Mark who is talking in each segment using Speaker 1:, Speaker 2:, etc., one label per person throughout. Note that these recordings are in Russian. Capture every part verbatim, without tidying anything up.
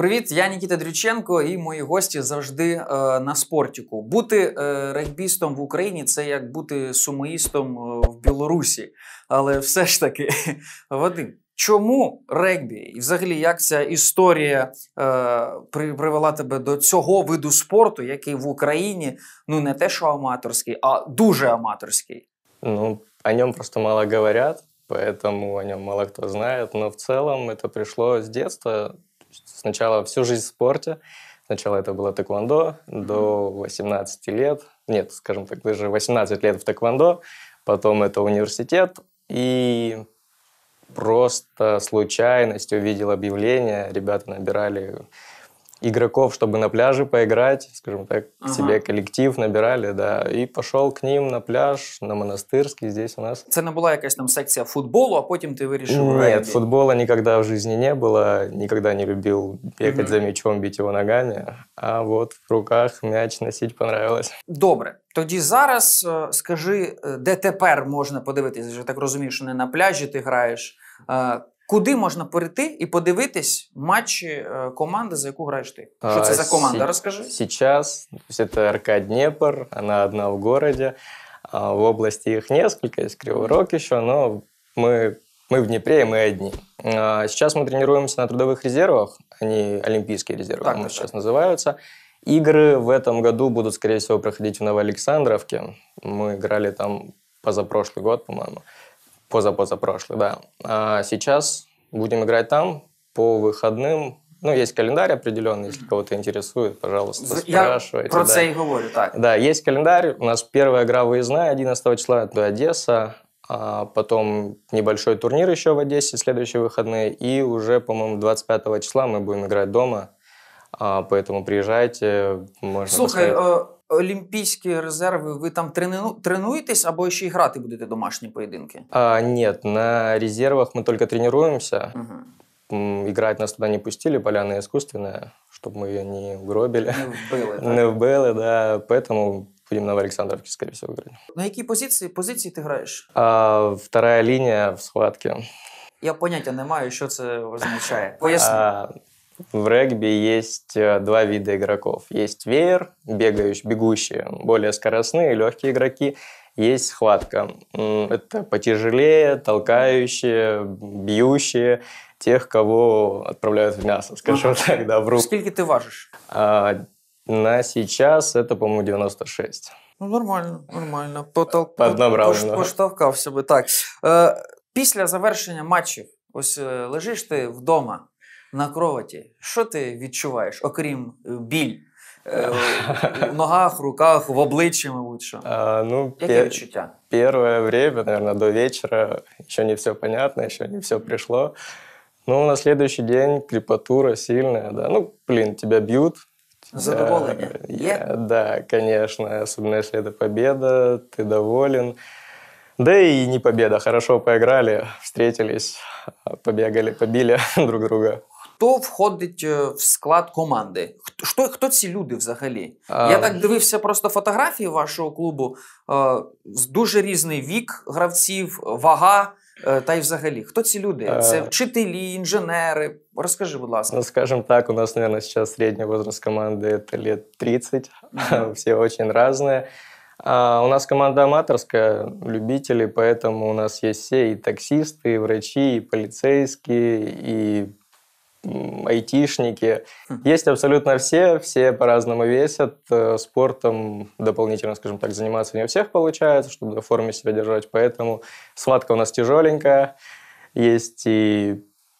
Speaker 1: Привіт, я Нікіта Дрюченко і мої гості завжди е, на спортіку. Бути е, регбістом в Україні – це як бути сумоїстом е, в Білорусі. Але все ж таки, Вадим, чому регбі? І взагалі, як ця історія е, при, привела тебе до цього виду спорту, який в Україні, ну не те, що аматорський, а дуже аматорський?
Speaker 2: Ну, о нем просто мало говорят, поэтому о нем мало кто знает. Но в целом это пришло с детства. Сначала всю жизнь в спорте. Сначала это было тэквондо до восемнадцати лет. Нет, скажем так, даже восемнадцать лет в тэквондо. Потом это университет. И просто случайность увидел объявление. Ребята набирали игроков, чтобы на пляже поиграть, скажем так, к
Speaker 1: ага.
Speaker 2: себе коллектив набирали, да, и пошел к ним на пляж, на Монастырский, здесь у нас.
Speaker 1: Це не була якась там секція футболу, а потім ти вирішив
Speaker 2: Нет,
Speaker 1: регбі?
Speaker 2: футбола никогда в жизни не было, никогда не любил бегать
Speaker 1: Мгм.
Speaker 2: за мячом, бить его ногами, а вот в руках мяч носить понравилось.
Speaker 1: Добре. Тоді зараз е, скажи, е, де тепер можна подивитися? Я так розумію, що не на пляжі ти граєш. Е, Куди можна перейти і подивитись матчі е, команди, за яку граєш ти? Що це
Speaker 2: А,
Speaker 1: за команда?
Speaker 2: се-
Speaker 1: Розкажи.
Speaker 2: Сейчас, то есть это РК Днепр, она одна в городе, а в области их несколько, есть Кривой Рог еще, но мы, мы в Днепре, и мы одни. А Сейчас мы тренируемся на трудовых резервах, они олимпийские резервы,
Speaker 1: Так,
Speaker 2: мы
Speaker 1: так,
Speaker 2: сейчас
Speaker 1: так.
Speaker 2: называются. Игры в этом году будут, скорее всего, проходить в Новоалександровке. Мы играли там позапрошлый год, по-моему. Позапозапрошлый, да. А сейчас будем играть там по выходным. Ну, есть календарь определенный, если кого-то интересует, пожалуйста,
Speaker 1: З- Я
Speaker 2: спрашивайте.
Speaker 1: про
Speaker 2: да.
Speaker 1: це і говорю, так.
Speaker 2: Да, есть календарь. У нас первая игра выездная одиннадцатого числа, это Одесса. А потом небольшой турнир еще в Одессе, следующие выходные. И уже, по-моему, двадцать пятого числа мы будем играть дома. А, Поэтому приезжайте, можно
Speaker 1: Слухай,
Speaker 2: посмотреть.
Speaker 1: е, олімпійські резерви, ви там трену- тренуєтесь або ще й грати будете домашні поєдинки?
Speaker 2: А, нет, на резервах мы только тренируемся.
Speaker 1: Угу.
Speaker 2: М, Играть нас туда не пустили, поляна искусственная, чтобы мы ее не угробили.
Speaker 1: Не вбили, так?
Speaker 2: Не вбили, да, поэтому будем на Новоалександровке, скорее всего, играть.
Speaker 1: На якій позиції, позиції ти граєш?
Speaker 2: А вторая линия в схватке.
Speaker 1: Я поняття не маю, що це означає. Поясни.
Speaker 2: А, в регби есть э, два вида игроков. Есть веер, бегающие, бегущие, более скоростные, легкие игроки. Есть схватка. М, Это потяжелее, толкающие, бьющие, тех, кого отправляют в мясо, скажем
Speaker 1: Ага.
Speaker 2: так, да, в руку.
Speaker 1: Скільки ти важиш?
Speaker 2: А, на сейчас это, по-моему, девяносто шесть.
Speaker 1: Ну, нормально, нормально. Потол...
Speaker 2: Поднабрав
Speaker 1: пош-
Speaker 2: немного.
Speaker 1: Поштовхав себе. Так. Е, після завершення матчів, ось е, лежиш ти вдома на кроваті. Що ти відчуваєш, окрім е, біль? Е, в ногах, руках, в обличчі, мабуть, що?
Speaker 2: А, ну,
Speaker 1: Яке
Speaker 2: пе-
Speaker 1: відчуття?
Speaker 2: первое время, наверное, до вечера еще не все понятно, еще не все пришло. Ну, на следующий день крепатура сильная, да. Ну, блин, тебя бьют. тебя-
Speaker 1: Задоволение
Speaker 2: Я-
Speaker 1: е?
Speaker 2: Да, конечно, особенно если это победа, ты доволен. Да и не победа, хорошо поиграли, встретились, побегали, побили друг друга.
Speaker 1: Хто входить е, в склад команди? Хто, хто, хто ці люди взагалі?
Speaker 2: А,
Speaker 1: Я так дивився просто фотографії вашого клубу. Е, з дуже різний вік гравців, вага, е, та й взагалі. Хто ці люди?
Speaker 2: Е.
Speaker 1: Це вчителі, інженери? Розкажи, будь ласка.
Speaker 2: Ну, скажем так, у нас, наверное, сейчас средний возраст команды это лет тридцать.
Speaker 1: Мгм.
Speaker 2: Все очень разные. А у нас команда аматорская, любители, поэтому у нас есть все и таксисты, и врачи, и полицейские, и м, айтишники.
Speaker 1: Хм.
Speaker 2: Есть абсолютно все, все по-разному весят. Э, Спортом дополнительно, скажем так, заниматься не у всех получается, чтобы в форме себя держать, поэтому схватка у нас тяжеленькая. Есть и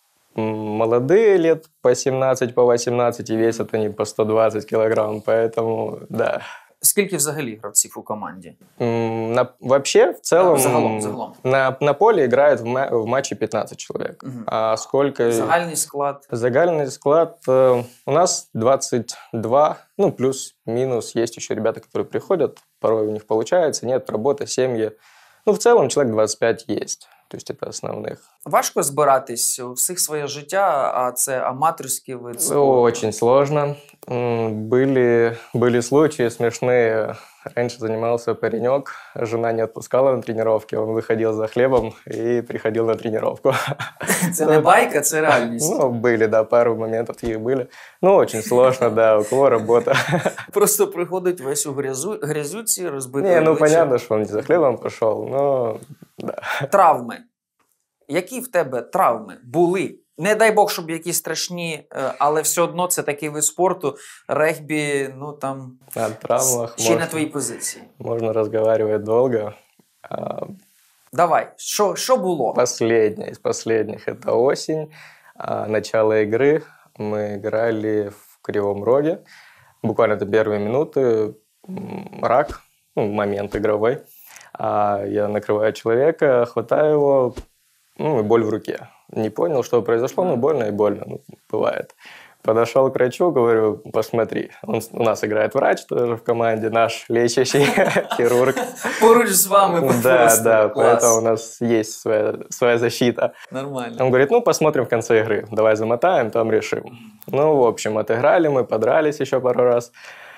Speaker 2: м, молодые лет по семнадцать, по восемнадцать, и весят они по сто двадцать килограмм, поэтому, да.
Speaker 1: Скільки взагалі гравців у команді?
Speaker 2: М, На, вообще, в целом,
Speaker 1: загалом, загалом.
Speaker 2: На, на поле играет в, ма- в матче пятнадцать человек.
Speaker 1: Мгм.
Speaker 2: А сколько...
Speaker 1: Загальний склад?
Speaker 2: Загальный склад э, у нас двадцать два, ну, плюс-минус. Есть еще ребята, которые приходят, порой у них получается, нет, работа, семьи. Ну, в целом человек двадцать пять есть. То есть это основных.
Speaker 1: Важко збиратись у всіх своє життя, а це аматорський вид спорту.
Speaker 2: Очень сложно. М, Были, были случаи смешные. Раньше занимался паренек, жена не отпускала на тренировки, он выходил за хлебом и приходил на тренировку.
Speaker 1: Це не байка, це реальність.
Speaker 2: Ну, были, да, пару моментов таких были. Ну, очень сложно, да, у кого работа.
Speaker 1: Просто приходить весь у грязу, грязюці, розбитий
Speaker 2: Не, ну,
Speaker 1: обличчя.
Speaker 2: понятно, что он не за хлебом пошел, но, да.
Speaker 1: Травми. Які в тебе травми були? Не дай Бог, щоб якісь страшні, е, але все одно це такий вид спорту. Регбі, ну там,
Speaker 2: О травмах
Speaker 1: ще на
Speaker 2: можно,
Speaker 1: твоїй позиції.
Speaker 2: можно разговаривать долго. А,
Speaker 1: Давай, що, що було?
Speaker 2: Последняя из последних – это осень, а, начало игры. Мы играли в Кривом Роге. Буквально это первые минуты. м, Рак, ну, момент игровой. А я накрываю человека, хватаю его, ну, и боль в руке. Не понял, что произошло, но больно и больно, ну, бывает. Подошел к врачу, говорю, посмотри. Он, у нас играет врач тоже в команде, наш лечащий хирург.
Speaker 1: Поруч з вами
Speaker 2: Да,
Speaker 1: просто.
Speaker 2: да,
Speaker 1: Клас.
Speaker 2: поэтому у нас есть своя, своя защита.
Speaker 1: Нормально.
Speaker 2: Он говорит, ну, посмотрим в конце игры, давай замотаем, там решим. Ну, в общем, отыграли мы, подрались еще пару раз.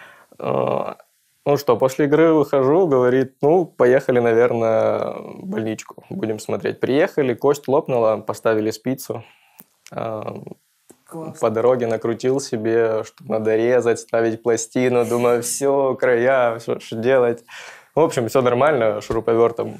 Speaker 2: А, Ну что, после игры выхожу, говорит, ну, поехали, наверное, в больничку, будем смотреть. Приехали, кость лопнула, поставили спицу. А,
Speaker 1: Клас.
Speaker 2: По дороге накрутил себе, что надо резать, ставить пластину. Думаю, все, края, что, что делать. В общем, все нормально, шуруповертом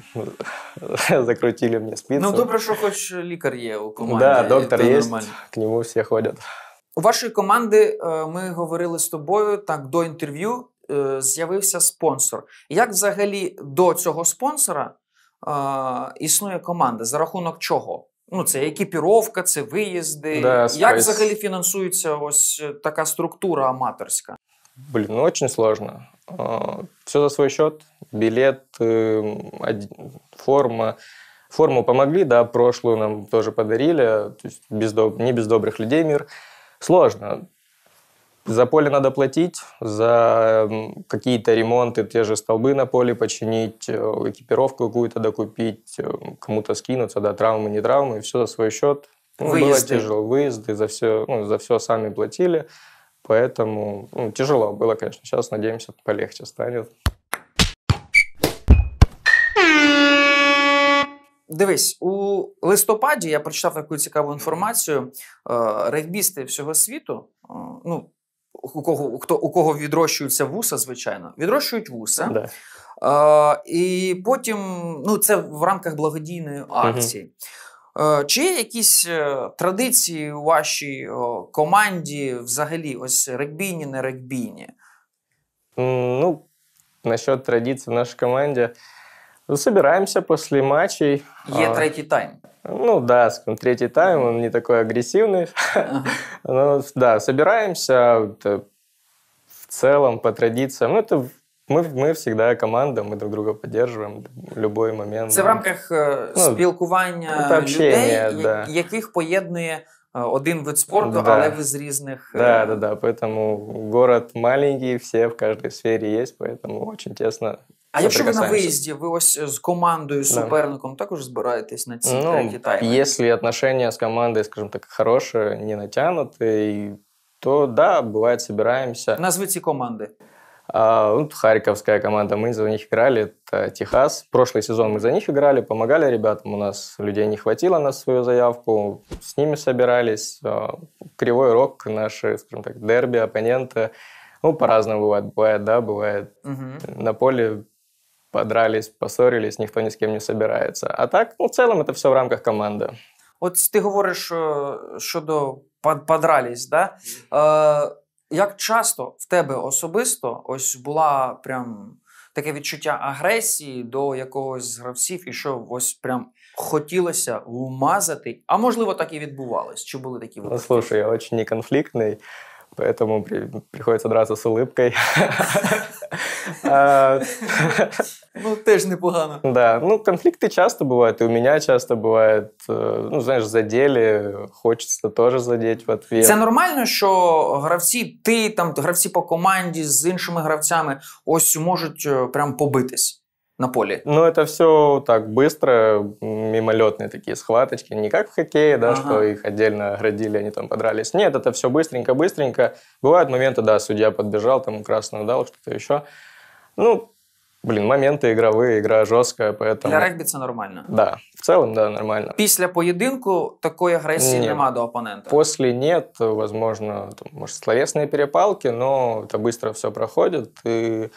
Speaker 2: закрутили мне спицу.
Speaker 1: Ну, добре, що хоч лікар є у команді.
Speaker 2: Да,
Speaker 1: і
Speaker 2: доктор
Speaker 1: то
Speaker 2: есть,
Speaker 1: нормально.
Speaker 2: к нему все ходят.
Speaker 1: У вашої команди, е, ми говорили з тобою, так, до інтерв'ю е, з'явився спонсор. Як взагалі до цього спонсора е, існує команда? За рахунок чого? Ну, це екіпіровка, це виїзди.
Speaker 2: Да,
Speaker 1: Як
Speaker 2: спайс.
Speaker 1: взагалі фінансується ось така структура аматорська?
Speaker 2: Блин, ну очень сложно. Все за свой счет. Билет, э, од- форма. Форму помогли, да, прошлую нам тоже подарили. То есть без доб- не без добрых людей мир. Сложно. За поле надо платить, за м, какие-то ремонты, те же столбы на поле починить, э, экипировку какую-то докупить, э, кому-то скинуться, да, травмы, не травмы, все за свой счет. Ну, было
Speaker 1: Выезды.
Speaker 2: тяжело. Выезды, за все, ну, за все сами платили. Поэтому ну, тяжело было, конечно. Сейчас, надеемся, полегче станет.
Speaker 1: Дивись, у листопаді я прочитав таку цікаву інформацію. Е, Регбісти всього світу, е, ну, у кого, хто, у кого відрощуються вуса, звичайно, відрощують вуса.
Speaker 2: Да.
Speaker 1: Е, і потім, ну, це в рамках благодійної акції. Е, Чи є якісь е, традиції у вашій о, команді взагалі, ось регбійні, не регбійні?
Speaker 2: М, Ну, насчет традиций в нашей команде. Ну, собираемся после матчей.
Speaker 1: Є
Speaker 2: А,
Speaker 1: третій тайм.
Speaker 2: Ну да, скажем, третий тайм, он не такой агрессивный.
Speaker 1: Ага.
Speaker 2: Но, да, собираемся это в целом по традициям. Ну, это мы, мы всегда команда, мы друг друга поддерживаем в любой момент.
Speaker 1: Це в рамках е,
Speaker 2: Ну,
Speaker 1: спілкування
Speaker 2: це общення,
Speaker 1: людей,
Speaker 2: да.
Speaker 1: я- яких поєднує е, один вид спорту,
Speaker 2: Да.
Speaker 1: але ви з різних... е,
Speaker 2: Да, да, да. Поэтому город маленький, все в каждой сфере есть, поэтому очень тесно.
Speaker 1: А якщо ви на
Speaker 2: соприкасаемся.
Speaker 1: виїзді, ви ось з командою, з
Speaker 2: Да.
Speaker 1: суперником також збираєтесь на ці треті
Speaker 2: Ну,
Speaker 1: тайми?
Speaker 2: если отношения с командой, скажем так, хорошие, не натянутые, то да, бывает собираемся.
Speaker 1: Назви ці команди.
Speaker 2: А, вот Харьковская команда, мы за них играли, это Техас. Прошлый сезон мы за них играли, помогали ребятам, у нас людей не хватило на свою заявку, с ними собирались. А, Кривой Рог, наши, скажем так, дерби, оппоненты. Ну, по-разному бывает, бывает, да, бывает.
Speaker 1: Угу.
Speaker 2: На поле подрались, поссорились, никто ни с кем не собирается. А так, ну, в целом это все в рамках команды.
Speaker 1: От ти говориш е, щодо под- подрались, да? Е, як часто в тебе особисто ось була прям таке відчуття агресії до якогось з гравців, і що ось прям хотілося вмазати, а можливо так і відбувалось? Чи були такі
Speaker 2: Ну,
Speaker 1: випадки?
Speaker 2: слушай, я очень неконфликтный, поэтому при- приходится драться с улыбкой. А,
Speaker 1: Ну, теж непогано.
Speaker 2: Да, ну, конфликты часто бывают, и у меня часто бывает, э, ну, знаешь, задели, хочется тоже задеть в ответ.
Speaker 1: Це нормально, що гравці, ти там, гравці по команді з іншими гравцями ось можуть е, прям побитись на полі?
Speaker 2: Ну, это все так быстро, мимолетные такие схваточки, не как в хоккее, да,
Speaker 1: Ага.
Speaker 2: что их отдельно оградили, они там подрались. Нет, это все быстренько-быстренько. Бывают моменты, да, судья подбежал, там красную дал, что-то еще. Ну, Блин, моменты игровые, игра жесткая, поэтому...
Speaker 1: Для регбі це нормально?
Speaker 2: Да, в целом, да, нормально.
Speaker 1: Після поєдинку такої агресії
Speaker 2: Нет.
Speaker 1: нема до опонента?
Speaker 2: После нет, возможно, там, может, словесные перепалки, но это быстро все проходит и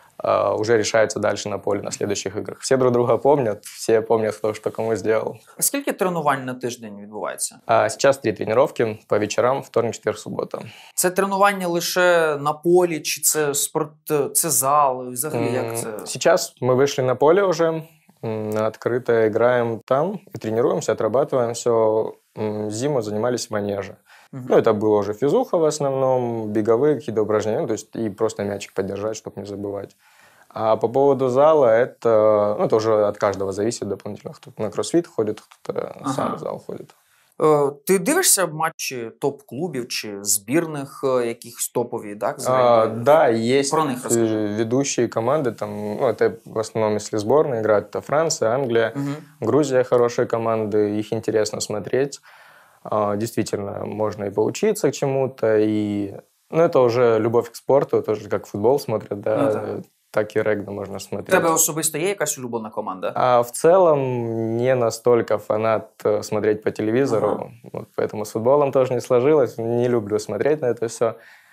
Speaker 2: а, уже решается дальше на поле на следующих играх. Все друг друга помнят, все помнят, кто что кому сделал.
Speaker 1: Скільки тренувань на тиждень відбувається?
Speaker 2: А сейчас три тренировки по вечерам, вторник, четверг, суббота.
Speaker 1: Це тренування лише на полі, чи це спорт, це зал? Взагалі, як це?
Speaker 2: Сейчас мы вышли на поле уже, м, открыто играем там и тренируемся, отрабатываем все. Зиму занимались в манеже.
Speaker 1: Мгм.
Speaker 2: Ну, это было уже физуха в основном, беговые какие-то упражнения, ну, то есть и просто мячик поддержать, чтобы не забывать. А по поводу зала, это, ну, это уже от каждого зависит дополнительно. Кто-то на кроссфит ходит, кто-то
Speaker 1: Ага.
Speaker 2: сам в зал ходит.
Speaker 1: Е, Ти дивишся матчі топ-клубів чи збірних е, якихось топові, так? з
Speaker 2: А,
Speaker 1: регбі?
Speaker 2: да, есть
Speaker 1: Про них расскажи.
Speaker 2: э, ведущие команды, там, ну, это в основном, если сборные играют, это Франция, Англия,
Speaker 1: Мгм.
Speaker 2: Грузия хорошие команды, их интересно смотреть. А, Действительно, можно и поучиться к чему-то, и... Ну, это уже любовь к спорту, тоже как футбол смотрят, да,
Speaker 1: Ну, так.
Speaker 2: так и регби можно
Speaker 1: У
Speaker 2: смотреть.
Speaker 1: тебе особисто є якась улюблена команда?
Speaker 2: А в целом не настолько фанат э, смотреть по телевизору,
Speaker 1: Ага.
Speaker 2: вот, поэтому с футболом тоже не сложилось, не люблю смотреть на это все.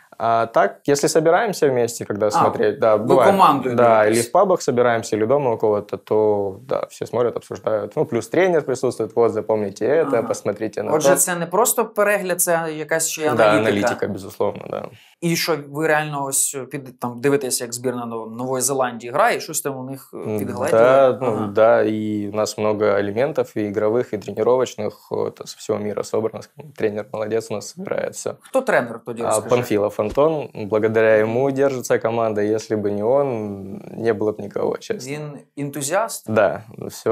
Speaker 2: А так, если собираемся вместе, когда смотреть, да,
Speaker 1: вы
Speaker 2: бывает,
Speaker 1: командой
Speaker 2: да,
Speaker 1: двигаетесь.
Speaker 2: или в пабах собираемся, или дома у кого-то, то да, все смотрят, обсуждают. Ну, плюс тренер присутствует, вот, запомните это,
Speaker 1: Ага.
Speaker 2: посмотрите на
Speaker 1: Отже,
Speaker 2: то.
Speaker 1: це не просто перегляд, це якась ще й
Speaker 2: Да,
Speaker 1: аналітика.
Speaker 2: аналитика, безусловно, да.
Speaker 1: І що ви реально ось під там дивитеся, як збірна Нов- Нової Зеландії грає, і щось там у них е, підгледіли?
Speaker 2: Да, ну,
Speaker 1: Ага.
Speaker 2: да, и у нас много элементов, и игровых, и тренировочных, вот, со всего мира собрано. Тренер молодец, у нас собирает все.
Speaker 1: Хто тренер тоді
Speaker 2: А
Speaker 1: розкажи?
Speaker 2: Панфилов Антон, благодаря ему держится команда. Если бы не он, не было бы никого, честно.
Speaker 1: Він ентузіаст?
Speaker 2: Да, все,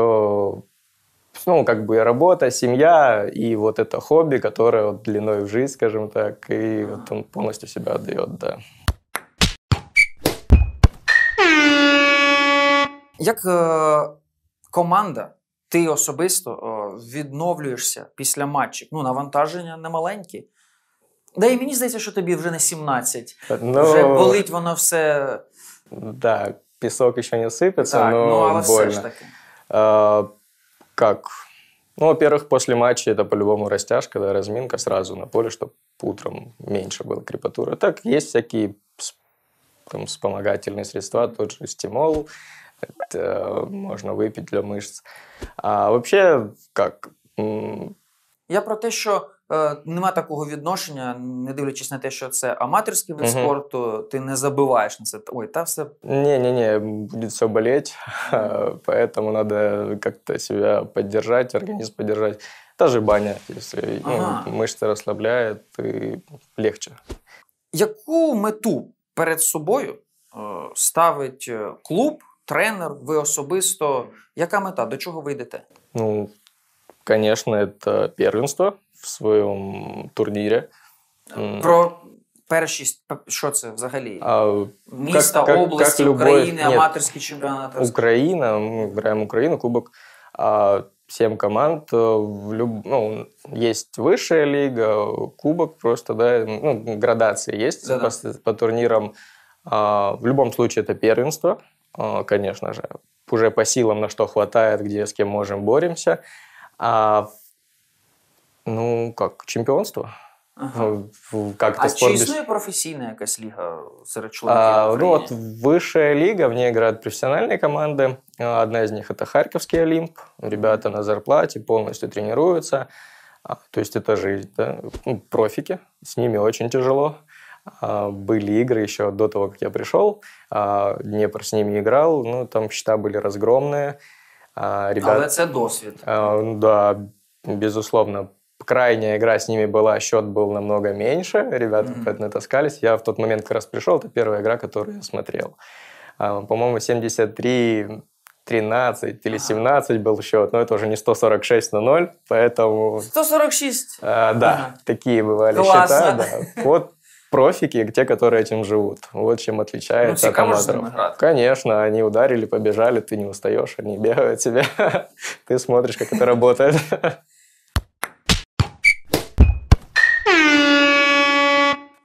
Speaker 2: ну, как бы работа, семья и вот это хобби, которое вот длиной в жизнь, скажем так, и вот он полностью себя отдает, да.
Speaker 1: Як е, команда, ти особисто е, відновлюєшся після матчів? Ну, навантаження немаленькі. Да і мені здається, що тобі вже не сімнадцять.
Speaker 2: Но,
Speaker 1: Вже болить воно все.
Speaker 2: да, песок еще не сыпется,
Speaker 1: Так,
Speaker 2: но
Speaker 1: ну, але все
Speaker 2: больно.
Speaker 1: ж таки.
Speaker 2: А, как? Ну, во-первых, после матча это по-любому растяжка, да, разминка сразу на поле, чтобы утром меньше было крепатуры. Так, есть всякие с- там, вспомогательные средства, тот же стимол, это можно выпить для мышц. А вообще, как? М,
Speaker 1: Я про те, що е, нема такого відношення, не дивлячись на те, що це аматорський вид
Speaker 2: Мгм.
Speaker 1: спорту, ти не забиваєш на це. Ой, та все.
Speaker 2: Не-не-не, будет все болеть, поэтому надо как-то себя поддержать, организм поддержать. Та же баня, если ну,
Speaker 1: Ага.
Speaker 2: мышцы расслабляет, и легче.
Speaker 1: Яку мету перед собою е, ставить е, клуб, тренер, ви особисто? Яка мета? До чого ви йдете?
Speaker 2: Ну, конечно, это первенство в своем турнире. М,
Speaker 1: Про першість, п- що це взагалі?
Speaker 2: а
Speaker 1: Міста,
Speaker 2: как- как-
Speaker 1: області,
Speaker 2: как любой-
Speaker 1: України,
Speaker 2: Нет.
Speaker 1: аматорський чемпіонат.
Speaker 2: Украина, мы играем Украину, кубок, а, семь команд, э, в люб- ну, есть высшая лига, кубок просто, да, ну, градации есть
Speaker 1: Да-да.
Speaker 2: по, по турнирам. А, в любом случае это первенство, а, конечно же, уже по силам на что хватает, где с кем можем боремся. А, ну, как, чемпионство.
Speaker 1: Ага.
Speaker 2: Ну, в- как
Speaker 1: А
Speaker 2: это
Speaker 1: чи
Speaker 2: спорт без-
Speaker 1: існує професійна якась ліга серед чоловіків
Speaker 2: А,
Speaker 1: в
Speaker 2: ну вот
Speaker 1: Україні?
Speaker 2: высшая лига, в ней играют профессиональные команды. А, Одна из них это Харьковский Олимп. Ребята на зарплате полностью тренируются. А, То есть это жизнь, да? Ну, профики, с ними очень тяжело. А, Были игры еще до того, как я пришел. А, Днепр с ними играл, ну там счета были разгромные. А, Ребята,
Speaker 1: Але це досвід.
Speaker 2: а, ну да, безусловно. Крайняя игра с ними была, счет был намного меньше, ребята
Speaker 1: Мгм.
Speaker 2: поэтому таскались. Я в тот момент как раз пришел, это первая игра, которую я смотрел. А, По-моему, семьдесят три тринадцать или семнадцать был счет, но это уже не сто сорок шесть на ноль, поэтому
Speaker 1: сто сорок шість.
Speaker 2: а, да,
Speaker 1: Ага.
Speaker 2: такие бывали
Speaker 1: Классно.
Speaker 2: счета. Да. Вот профики, те, которые этим живут. Вот чем отличается
Speaker 1: Ну,
Speaker 2: от
Speaker 1: цікаво ж з
Speaker 2: аматоров.
Speaker 1: ними грати.
Speaker 2: Конечно, они ударили, побежали, ты не устаешь, они бегают тебе, ты смотришь, как это работает.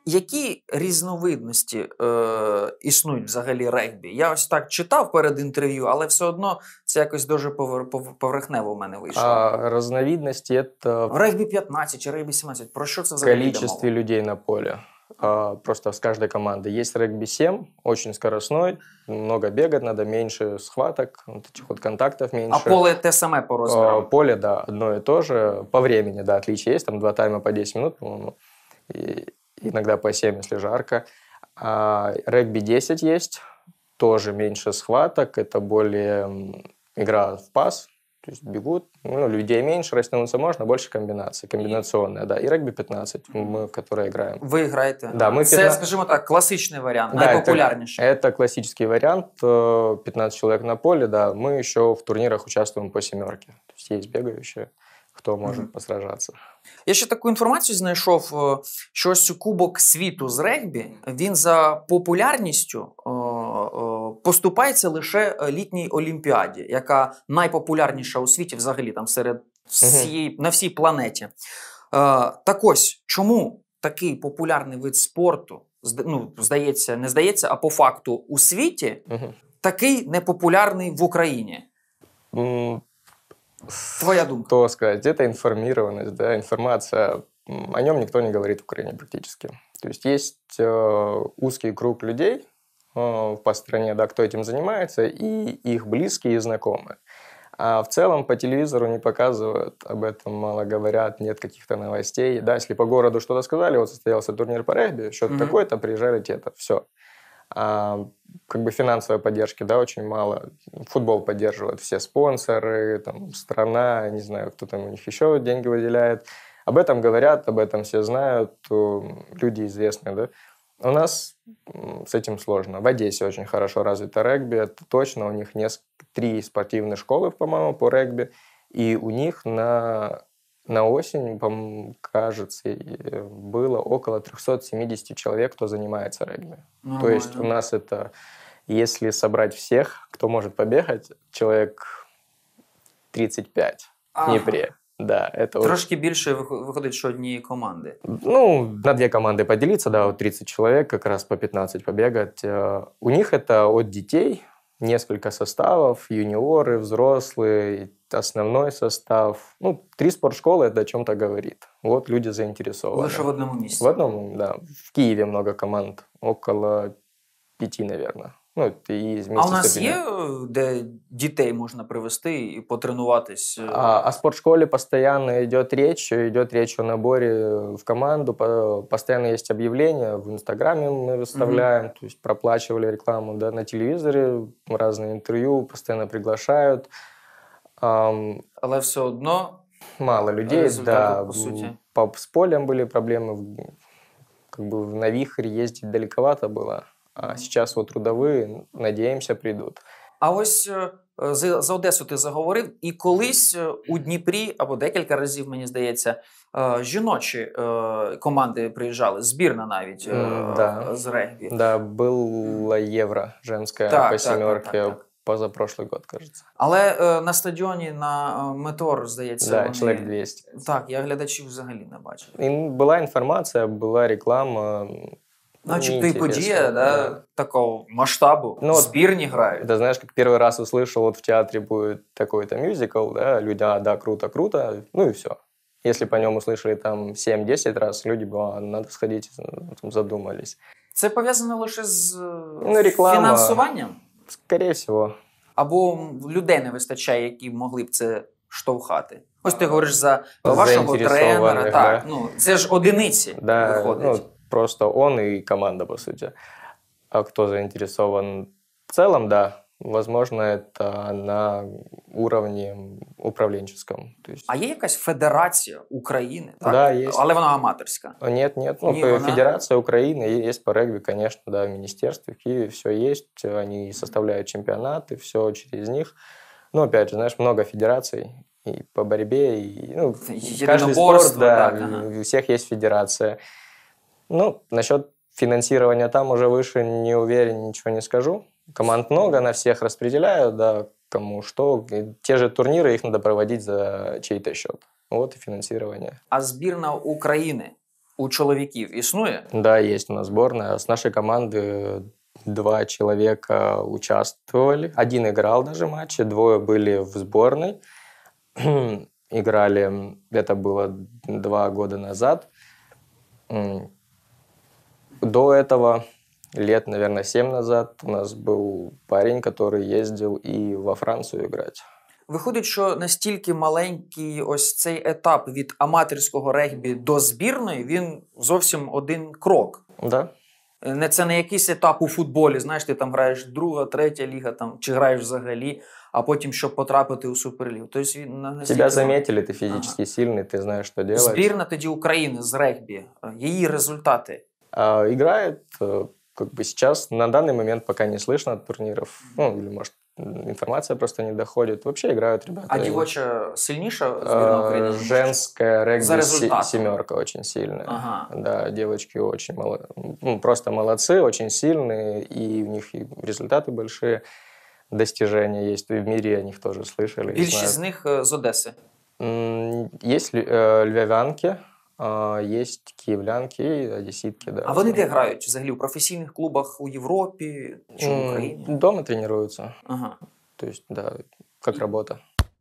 Speaker 1: Які різновидності е, існують взагалі регбі? Я ось так читав перед інтерв'ю, але все одно це якось дуже повер, поверхнево в мене вийшло.
Speaker 2: А разновидности это
Speaker 1: Регбі п'ятнадцять чи регбі сімнадцять? Про що це взагалі йде
Speaker 2: количестве
Speaker 1: мова?
Speaker 2: людей на поле. А, просто с каждой команды. Есть регби семь, очень скоростной, много бегать надо, меньше схваток, вот этих вот контактов меньше.
Speaker 1: А поле те саме по
Speaker 2: А,
Speaker 1: розміру?
Speaker 2: поле, да, одно и то же. По времени, да, отличие есть. Там два тайма по десять минут, по-моему. И иногда по семь, если жарко. А регби десять есть, тоже меньше схваток. Это более м, игра в пас. То есть бегут, ну, людей меньше, растянуться можно, больше комбинаций, комбинационная, да. И регби пятнадцать, мы в которой играем.
Speaker 1: Ви граєте?
Speaker 2: Да, ми
Speaker 1: Це,
Speaker 2: п'ятна-
Speaker 1: скажімо так, класичний варіант,
Speaker 2: Да,
Speaker 1: найпопулярніший.
Speaker 2: Это, это классический вариант, э, пятнадцать человек на поле, да. Мы еще в турнирах участвуем по семерке. То есть есть бегающие, кто может
Speaker 1: Мгм.
Speaker 2: посражаться.
Speaker 1: Я ще таку інформацію знайшов, е, що ось Кубок світу з регбі, він за популярністю е, е, поступається лише літній Олімпіаді, яка найпопулярніша у світі взагалі там серед всієї, на всій планеті. Е, Так ось, чому такий популярний вид спорту, зда- ну, здається, не здається, а по факту у світі,
Speaker 2: Мгм.
Speaker 1: такий непопулярний в Україні?
Speaker 2: М,
Speaker 1: Твоя думка?
Speaker 2: Что сказать? Это информированность, да, информация. М, О нем никто не говорит в Украине практически. То есть есть э, узкий круг людей э, по стране, да, кто этим занимается, и их близкие и знакомые. А в целом по телевизору не показывают, об этом мало говорят, нет каких-то новостей. Да, если по городу что-то сказали, вот состоялся турнир по регби, счет
Speaker 1: Мгм.
Speaker 2: такой-то, приезжали те-то, все. А, как бы финансовой поддержки, да, очень мало. Футбол поддерживают все спонсоры, там, страна, не знаю, кто там у них еще деньги выделяет. Об этом говорят, об этом все знают, э, люди известные, да. У нас м, с этим сложно. В Одессе очень хорошо развито регби, это точно. У них неск- три спортивные школы, по-моему, по регби. И у них на, на осень, по-моему, кажется, и было около триста семьдесят человек, кто занимается регби. То есть у
Speaker 1: Нормально.
Speaker 2: нас это, если собрать всех, кто может побегать, человек тридцать пять в
Speaker 1: Ага.
Speaker 2: Днепре. Да, это очень-
Speaker 1: Трошки більше вих- виходить, що однієї команди.
Speaker 2: Ну, на две команды поделиться, да, вот тридцать человек, как раз по пятнадцать побегать. Э, У них это от детей, несколько составов, юниоры, взрослые, основной состав. Ну, три спортшколы это о чем-то говорит. Вот люди заинтересованы.
Speaker 1: Лише в одному місці.
Speaker 2: В одном, да. В Киеве много команд, около пяти, наверное. Ну, это и
Speaker 1: А у
Speaker 2: вместе
Speaker 1: нас
Speaker 2: с
Speaker 1: є,
Speaker 2: этими.
Speaker 1: е, де дітей можна привезти і потренуватись? е?
Speaker 2: А, о спортшколе постоянно идет речь, идет речь о наборе в команду, по- постоянно есть объявления, в Инстаграме мы выставляем, то есть проплачивали рекламу, да, на телевизоре, разные интервью, постоянно приглашают. Ам,
Speaker 1: Але все одно
Speaker 2: мало людей,
Speaker 1: результату,
Speaker 2: да.
Speaker 1: по сути.
Speaker 2: По- с полем были проблемы, в- как бы на вихрь ездить далековато было, а
Speaker 1: Мгм.
Speaker 2: сейчас вот трудовые, надеемся, придут.
Speaker 1: А ось е, за, за Одесу ти заговорив, і колись е, у Дніпрі, або декілька разів, мені здається, е, жіночі е, команди приїжджали, збірна навіть е,
Speaker 2: М, да.
Speaker 1: з регбі.
Speaker 2: Да, было Евро женское
Speaker 1: Так,
Speaker 2: по
Speaker 1: так, так,
Speaker 2: семерке
Speaker 1: так, так.
Speaker 2: позапрошлый год, кажется.
Speaker 1: Але е, на стадіоні на е, Метор, здається,
Speaker 2: Да,
Speaker 1: вони...
Speaker 2: человек двести.
Speaker 1: Так, я глядачів взагалі не бачив.
Speaker 2: И была информация, была реклама. м,
Speaker 1: Начебто і
Speaker 2: неинтересно,
Speaker 1: подія, да, такого масштабу.
Speaker 2: Ну, от-
Speaker 1: Збірні грають.
Speaker 2: Это знаешь, как первый раз услышал, вот в театре будет такой-то мюзикл, да, люди, а, да, круто, круто, ну и все. Если по нему услышали там семь-десять раз, люди, а, надо сходить, там, задумались.
Speaker 1: Це пов'язано лише з е,
Speaker 2: Ну, реклама.
Speaker 1: фінансуванням?
Speaker 2: Скорее всего.
Speaker 1: Або людей не вистачає, які могли б це штовхати? Ось ти говориш за вашого
Speaker 2: Заінтересованих,
Speaker 1: тренера. Так,
Speaker 2: да.
Speaker 1: ну, це ж одиниці
Speaker 2: Да,
Speaker 1: виходить.
Speaker 2: ну, просто он и команда, по сути. А кто заинтересован в целом, да, возможно, это на уровне управленческом. То есть...
Speaker 1: А є якась федерація України? Так?
Speaker 2: Да, є.
Speaker 1: Але вона аматорська.
Speaker 2: Нет, нет, ну,
Speaker 1: Не,
Speaker 2: по-
Speaker 1: она-
Speaker 2: Федерация Украины есть по регби, конечно, да, в министерстве, в Киеве все есть, они составляют чемпионаты, все через них. Но, опять же, знаешь, много федераций и по борьбе, и ну, каждый спорт,
Speaker 1: Единоборство,
Speaker 2: да,
Speaker 1: так, ага.
Speaker 2: у всех есть федерация. Ну, насчет финансирования там уже выше не уверен, ничего не скажу. Команд много, на всех распределяют, да, кому что. И те же турниры, их надо проводить за чей-то счет. Вот и финансирование.
Speaker 1: А збірна України у чоловіків існує?
Speaker 2: Да, есть у нас сборная. С нашей команды два человека участвовали. Один играл даже матчи, двое были в сборной. Играли, это было два года назад. До этого, лет, наверное, семь назад, у нас был парень, который ездил и во Францию играть.
Speaker 1: Виходить, що настільки маленький ось цей етап від аматорського регбі до збірної, він зовсім один крок.
Speaker 2: Да.
Speaker 1: Не це не якийсь етап у футболі, знаєш, ти там граєш друга, третя ліга, там, чи граєш взагалі, а потім, щоб потрапити у Суперлігу. Тобто, він настільки...
Speaker 2: Тебя заметили, ты физически ага. сильный, ты знаешь, что делать.
Speaker 1: Збірна тоді України з регбі, її результати?
Speaker 2: А, играет, как бы сейчас, на данный момент пока не слышно от турниров, ну, или, может, информация просто не доходит. Вообще играют ребята.
Speaker 1: А девоча сильнейшая сборная Украины?
Speaker 2: Женская регби семерка очень сильная.
Speaker 1: Ага.
Speaker 2: Да, девочки очень мало, ну, просто молодцы, очень сильные, и у них и результаты большие, достижения есть. И в мире о них тоже слышали.
Speaker 1: Більшість з них з Одеси?
Speaker 2: Есть львів'янки, есть київлянки і одеситки. Да.
Speaker 1: А вони де грають? Взагалі в професійних клубах у Європі чи в Україні?
Speaker 2: Дома тренируются.
Speaker 1: Ага.
Speaker 2: То есть, да, как работа.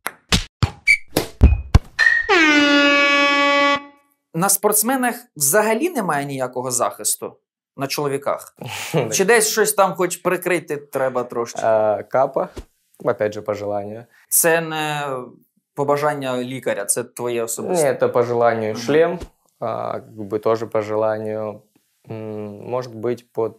Speaker 1: На спортсменах взагалі немає ніякого захисту? На чоловіках? Чи десь щось там хоч прикрити треба трошки?
Speaker 2: А, капа, опять же, по желанию.
Speaker 1: Це не побажання лікаря, це твоє особисте?
Speaker 2: Нет, это по желанию ага. шлем, а, как бы тоже по желанию. Может быть, под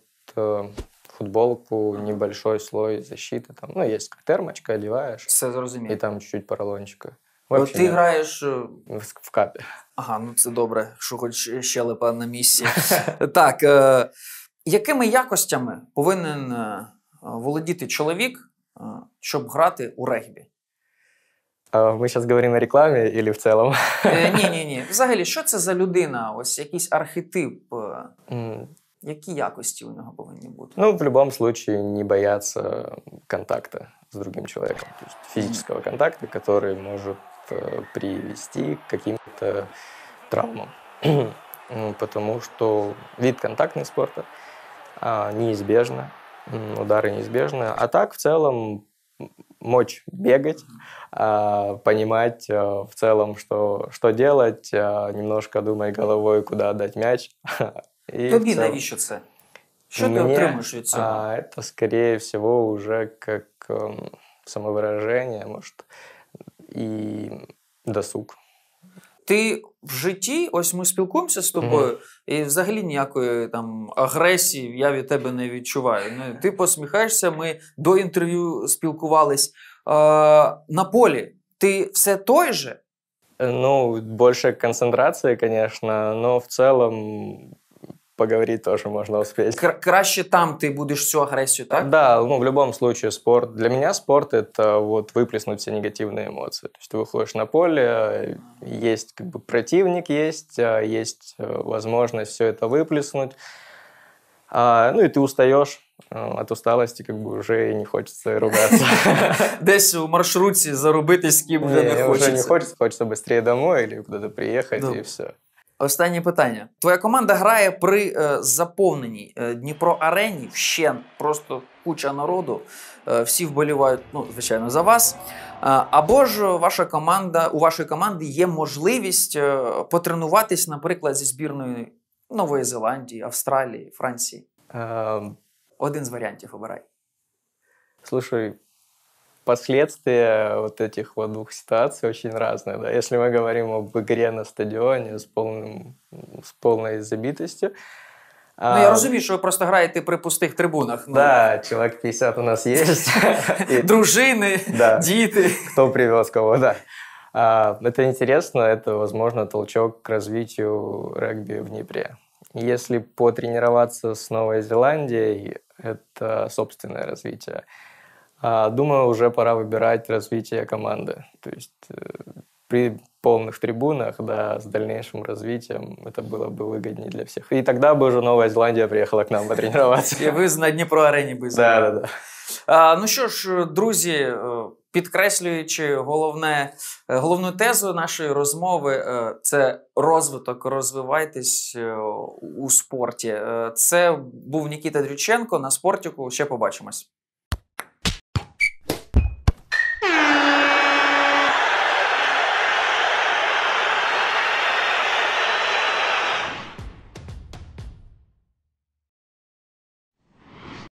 Speaker 2: футболку небольшой слой защиты. Там, ну, есть термочка, одеваешь.
Speaker 1: Все зрозуміло.
Speaker 2: И там чуть-чуть поролончика.
Speaker 1: От ти граєш...
Speaker 2: В, в капі.
Speaker 1: Ага, ну це добре, що хоч щелепа на місці. Так, е, якими якостями повинен е, володіти чоловік, е, щоб грати у регбі?
Speaker 2: А ми зараз говоримо о рекламі или в цілому?
Speaker 1: Е, ні, ні, ні. Взагалі, що це за людина? Ось якийсь архетип? Е, mm. Які якості у нього повинні бути?
Speaker 2: Ну, в будь-якому випадку не бояться контакту з другим чоловіком. То есть физического контакта, который может привести к каким-то травмам. Потому что вид контактный спорта неизбежно, удары неизбежны. А так, в целом, мочь бегать, понимать в целом, что, что делать, немножко думать головой, куда отдать мяч.
Speaker 1: Тобі навіщо це? Що ти отримуєш від цього?
Speaker 2: А, это, скорее всего, уже как э, самовыражение, может, і досуг.
Speaker 1: Ти в житті, ось ми спілкуємося з тобою, mm-hmm. і взагалі ніякої там агресії я від тебе не відчуваю. Ти посміхаєшся, ми до інтерв'ю спілкувались. А, на полі ти все той же?
Speaker 2: Ну, больше концентрации, конечно, но в целом поговорить тоже можно успеть.
Speaker 1: Кра- краще там ты будешь всю агрессию, так?
Speaker 2: Да, ну в любом случае спорт. Для меня спорт — это вот выплеснуть все негативные эмоции. То есть ты выходишь на поле, есть как бы противник, есть, есть возможность все это выплеснуть. А, ну и ты устаешь. От усталости как бы уже не хочется ругаться.
Speaker 1: Десь у маршрутці заробити з ким вже не хочеться.
Speaker 2: Уже не хочется, хочется быстрее домой или куда-то приехать и все.
Speaker 1: Останнє питання. Твоя команда грає при е, заповненій е, Дніпро-арені, вщент, просто куча народу, е, всі вболівають, ну, звичайно, за вас. Е, або ж ваша команда, у вашої команди є можливість е, потренуватись, наприклад, зі збірною Нової Зеландії, Австралії, Франції.
Speaker 2: Um...
Speaker 1: Один з варіантів обирай.
Speaker 2: Слушай, последствия вот этих вот двух ситуаций очень разные. Да? Если мы говорим об игре на стадионе с, полным, с полной забитостью.
Speaker 1: Ну, а... я розумію, що ви просто граєте при пустих трибунах.
Speaker 2: Да, ну... человек пятьдесят у нас есть.
Speaker 1: Дружины, дети.
Speaker 2: Кто привез кого, да. Это интересно, это, возможно, толчок к развитию регби в Днепре. Если потренироваться с Новой Зеландией, это собственное развитие. Думаю, уже пора выбирать развитие команды. То есть при полных трибунах, да, с дальнейшим развитием это было бы выгоднее для всех. И тогда бы уже Новая Зеландия приехала к нам потренироваться.
Speaker 1: І ви на Дніпро-арені би
Speaker 2: Да, да, да.
Speaker 1: А, ну що ж, друзі, підкреслюючи головне, головну тезу нашої розмови, це розвиток, розвивайтесь у спорті. Це був Нікіта Дрюченко на Спортіку. Ще побачимось.